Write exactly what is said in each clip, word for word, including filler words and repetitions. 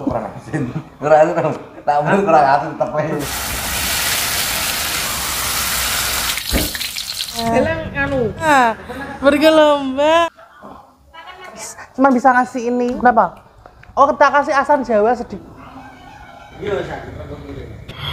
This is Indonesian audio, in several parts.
kurang asin. Kurang asin dong. Tak mau kurang asin tetep aja. Selang anu. Nah, bergelombang. Cuma bisa ngasih ini. Kenapa? Oh, kita kasih asam Jawa sedikit. Iya, sakit aku pilih.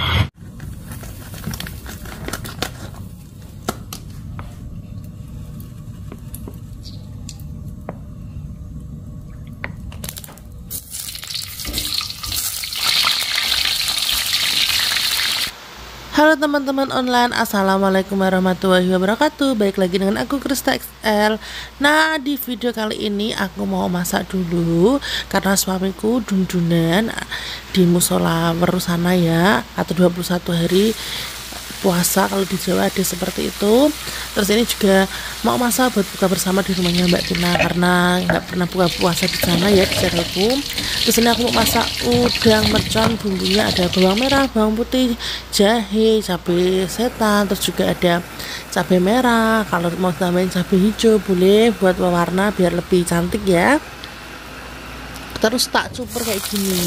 Halo teman-teman online, assalamualaikum warahmatullahi wabarakatuh. Baik lagi dengan aku Krista X L. Nah, di video kali ini aku mau masak dulu karena suamiku dundunan di musola Werusana ya, atau dua puluh satu hari puasa kalau di Jawa ada seperti itu. Terus ini juga mau masak buat buka bersama di rumahnya Mbak Tina karena nggak pernah buka puasa di sana ya di channelku. Terus ini aku mau masak udang mercon, bumbunya ada bawang merah, bawang putih, jahe, cabai setan, terus juga ada cabai merah. Kalau mau tambahin cabai hijau boleh buat pewarna biar lebih cantik ya. Terus tak cuper kayak gini.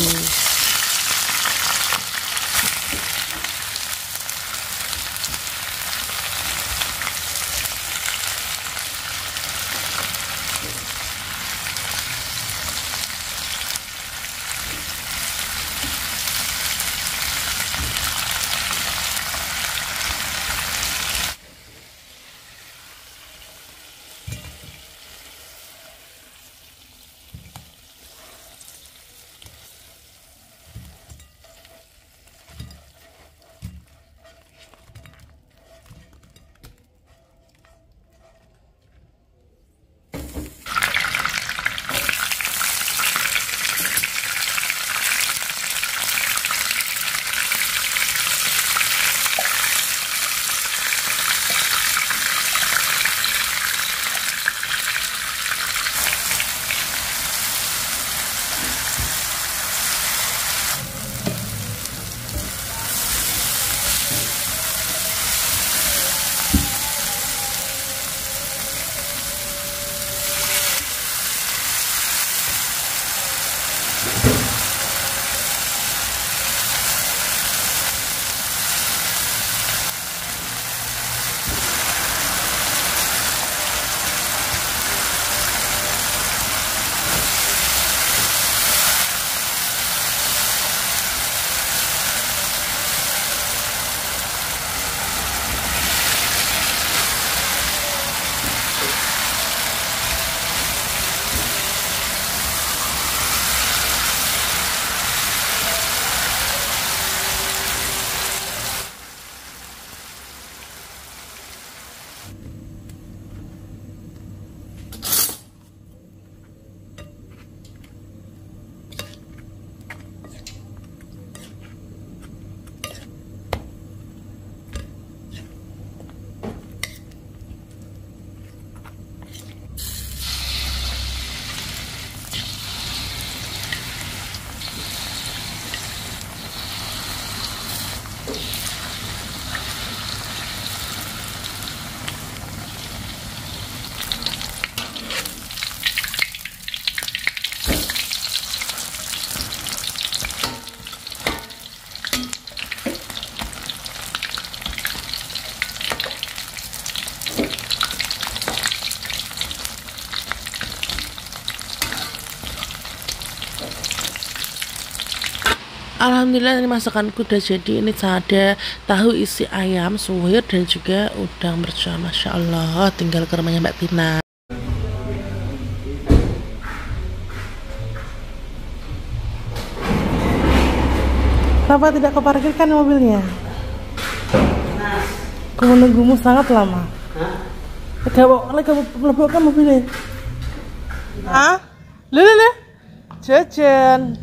Alhamdulillah ini masakanku udah jadi. Ini ada tahu isi ayam suwir dan juga udang mercon. Masya Allah, tinggal ke rumahnya Mbak Tina. Kenapa tidak kau parkirkan mobilnya? Aku menunggumu sangat lama. Kau lebokkan mobilnya. Ah, lele lele, jajan.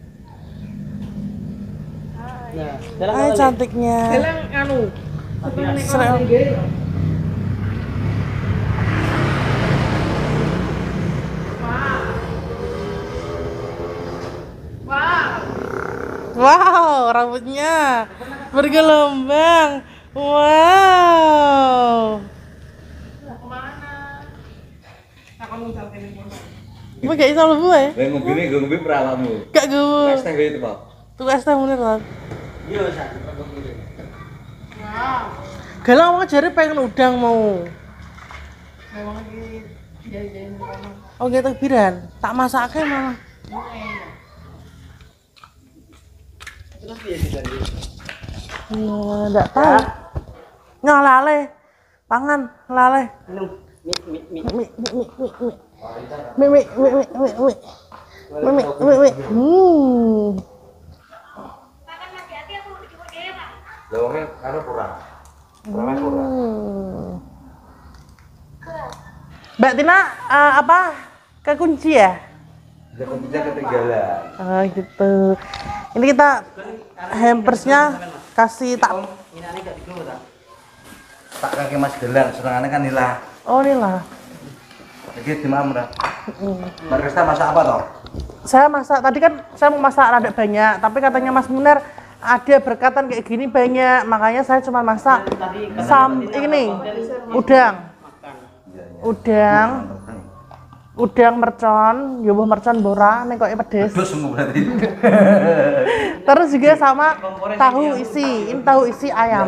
Hai cantiknya. Selang anu. Selang. Wow, rambutnya bergelombang. Wow. Kemana? Nah, kamu Gue gak iso mlebu ae. Lah ngombene nggo ngombe perawamu. Gak gue. Es teh itu, Pak. Tuh es teh munir kan. Iya sakit perut gue. Galang mau jare pengen udang mau. Memang lagi jajan di rumah. Oh gitu biran. Tak masake malah. Terus piye sih tadi? Iya, enggak tahu. Nggak lale. Pangan lale. Minum mie mie mie. Mi mi mi mi mi. Mi mi mi mi mi mi. Mi mi mi mi. Hmm. Lah wong karo kurang. Kurang kurang. Hmm. Mbak Tina eh, apa? Kekunci ya? Dia kuncinya ketinggalan. Oh gitu. Ini kita hampersnya kasih tak. Inane gak digowo ta? Tak kaki Mas Gelang senengane kan ilah. Oh ini lah. Iki dimam ora. Mbak Krista masak apa toh? Saya masak tadi kan saya mau masak rada banyak, tapi katanya Mas Munir ada berkatan kayak gini banyak, makanya saya cuma masak sam ini udang, udang, udang mercon, yoboh mercon bora, nih kok pedes. Terus semua berarti. Terus juga sama tahu isi, ini tahu isi ayam.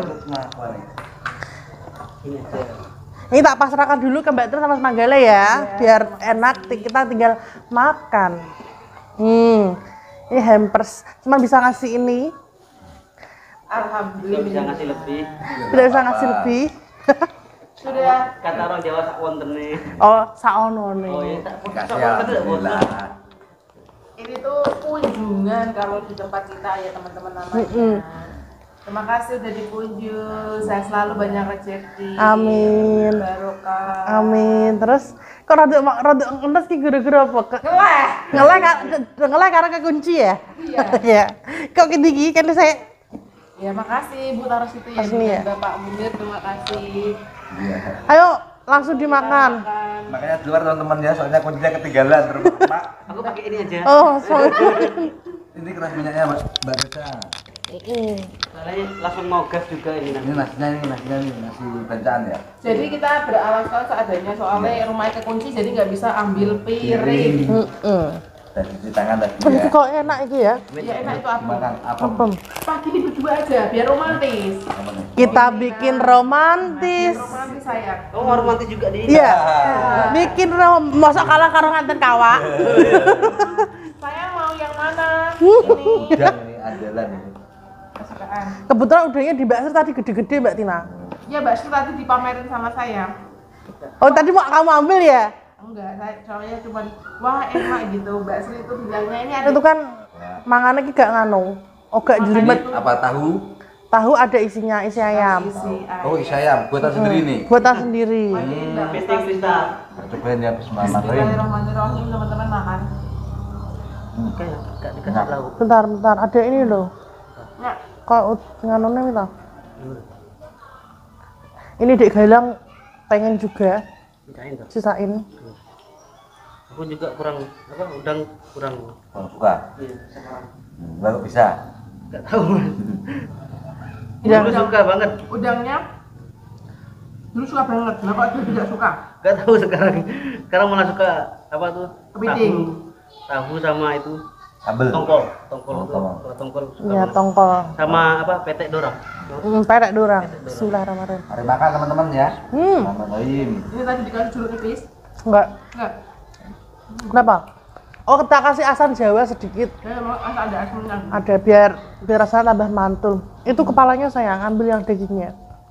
Ini tak pasrahkan dulu ke Mbak Tri sama Mas Manggala ya, biar enak kita tinggal makan. Hmm, ini hampers, cuma bisa ngasih ini, Alhamdulillah. Bisa ngasih lebih. tidak bisa ngasih lebih. Sudah. Kata orang Jawa sak wontene. Oh, saono nih. Oh iya, sak Kasih alhamdulillah. Ini tuh kunjungan kalau di tempat kita ya teman-teman namanya. Mm-mm. Terima kasih udah dikunjung. Saya selalu banyak rezeki. Amin. Barokah. Amin. Terus kok rada rada ngenes ki gara-gara apa? Ke- Ngeleh. Ngeleh ka- ngeleh karena kekunci ya? Iya. Iya. Kok gini gini kan saya Ya makasih Bu taruh situ ya. Taruh sini ya? Bapak Munir terima kasih. Iya. ayo langsung dimakan. Makan. Makanya di luar teman-teman ya, soalnya kuncinya ketinggalan terus Mak. Aku pakai ini aja. Oh, sorry. Ini keras minyaknya Mas Mbak Rita. Mm. Soalnya langsung mau gas juga ini Ini nanti. nasinya ini nasinya ini nasi bancaan ya. Jadi kita beralaskan seadanya soalnya rumahnya kekunci jadi nggak bisa ambil piring. Mm-mm. Dan cuci tangan tadi Ini ya. kok enak iki ya? Ya enak itu apa? Makan apa? Apa? Pagi ini berdua aja biar romantis. Apa nih? Kita bikin romantis. Romantis sayang. Oh, romantis juga di. Iya. Bikin rom mosok kalah karo nganten kawak. Saya mau yang mana? Hmm. Ini Udang ini andalan ini. kesukaan. Kebetulan udangnya di Mbak Sri tadi gede-gede Mbak Tina. Ya Mbak Sri tadi dipamerin sama saya. Oh tadi mau kamu ambil ya? Enggak, saya soalnya cuma wah enak gitu. Mbak Sri itu bilangnya ini ada Itu kan mangannya ki gak nganu. Oh gak jelimet. Apa tahu? Tahu ada isinya, isi ayam. isi ayam. Oh, isi ayam buatan sendiri nih. Buatan sendiri. Oh, ini Mbak Pesting kristal. Nah, cobain ya Bismillahirrahmanirrahim. Bismillahirrahmanirrahim teman-teman makan. Kayak gak dikasih lauk. Bentar, bentar. Ada ini loh. Nah, Kok nganune kita? Ini Dek Galang pengen juga Mintain tuh. sisain. Aku juga kurang apa udang kurang. Kalau suka. Iya, sekarang. Hmm, Baru bisa. Gak tahu. Ya. Dulu suka banget. udangnya dulu suka banget. Nah kok dia tidak suka? Gak tahu sekarang. Sekarang malah suka apa tuh? Kepiting. Tahu, tahu sama itu Sambel. tongkol, tongkol Oh, itu. tongkol. Kalau tongkol suka Ya banget. tongkol. Sama apa? Petek dorang. Hmm, perek dorang. Bismillahirrahmanirrahim. Mari makan teman-teman ya. Hmm, Bismillahirrahmanirrahim. Ini tadi dikasih jeruk nipis. enggak. Enggak. Kenapa? Oh, kita kasih asam Jawa sedikit. Saya mau asal ada asmnya. Ada biar biar rasanya tambah mantul. Itu kepalanya sayang, ambil yang dagingnya.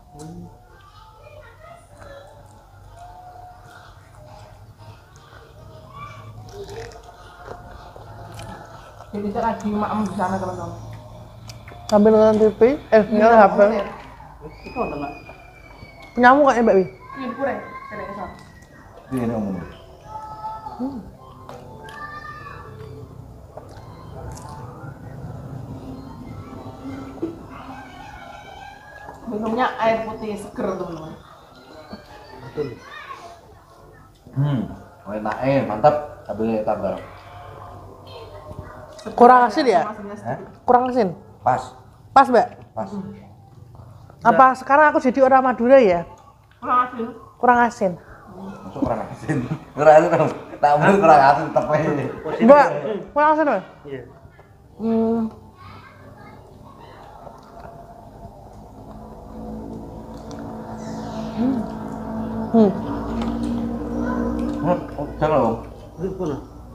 Jadi saya lagi maem di sana teman-teman. Sambil nonton T V, eh nyala H P. Itu nonton nggak? Nyamuk kayak Mbak Wi. Ini kurang. Saya kesal. Ini ini umum. Minumnya air putih seger teman-teman. Betul. Hmm. Oh, enak eh, mantap. Sambil tambah. Kurang asin ya? Asinnya Hah? sedikit. Kurang asin. Pas. Pas, Mbak. Pas. Apa sekarang aku jadi orang Madura ya? Kurang asin. Kurang asin. Masuk kurang asin. Kurang asin dong. Tak boleh kurang asin tetep ae. Mbak, kurang asin loh. Iya. Hmm. Hmm. Hmm, jangan Om. Itu pun.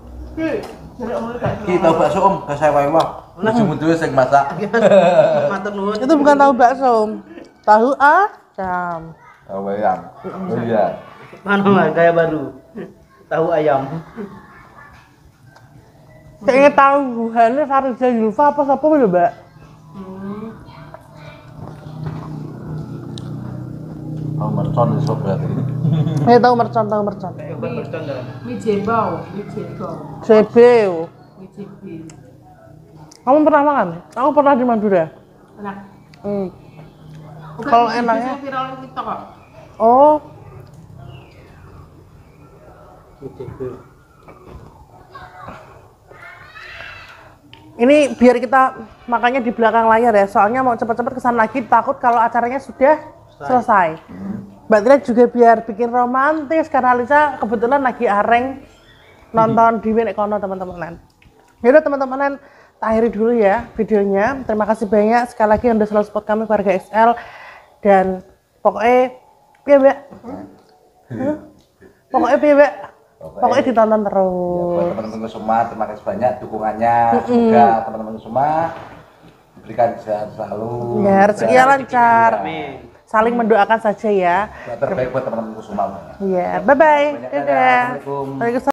Ki tahu bakso Om, ke saya wae wah. Ujung duwe sing masak. Matur nuwun. Itu bukan tahu bakso, Om. Tahu ayam. Tahu ayam. Oh iya. Mana mah gaya baru. Tahu ayam. Kayaknya tahu buhannya Farizah Zulfa apa siapa lho, Mbak? Oh, mercon iso berarti. Saya tahu mercon, tahu mercon. Coba bercanda. Mie jebau, mie jebau, C B. mie jebi. Kamu pernah makan? Aku pernah di Madura. Enak. Hmm. Bukan Kalau mie jebi enaknya? sing viral di TikTok kok. Oh, ini biar kita makannya di belakang layar ya. Soalnya mau cepet-cepet kesana lagi, takut kalau acaranya sudah selesai. Mbak Tina juga biar bikin romantis karena Lisa kebetulan lagi areng nonton di Winek Kono teman-teman. Yaudah teman-teman, tak akhiri dulu ya videonya. Terima kasih banyak sekali lagi yang udah selalu support kami keluarga X L dan pokoknya piye Mbak? Huh? Pokoknya piye Mbak? Pokoknya ditonton Ya, buat terus. teman-teman semua, terima kasih banyak dukungannya. Semoga teman-teman semua diberikan sehat selalu. Ya, rezekinya lancar. Amin. Saling mendoakan saja ya. Yang terbaik buat teman-teman semua. Iya, bye bye. Banyak Dadah. dadah. Assalamualaikum. Waalaikumsalam.